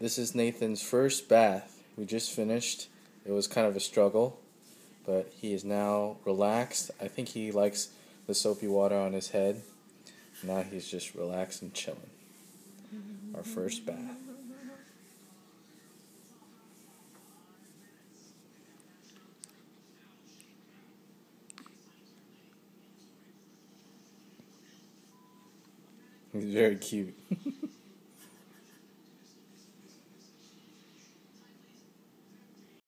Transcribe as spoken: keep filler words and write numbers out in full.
This is Nathan's first bath. We just finished. It was kind of a struggle, but he is now relaxed. I think he likes the soapy water on his head. Now he's just relaxed and chilling. Our first bath. He's very cute.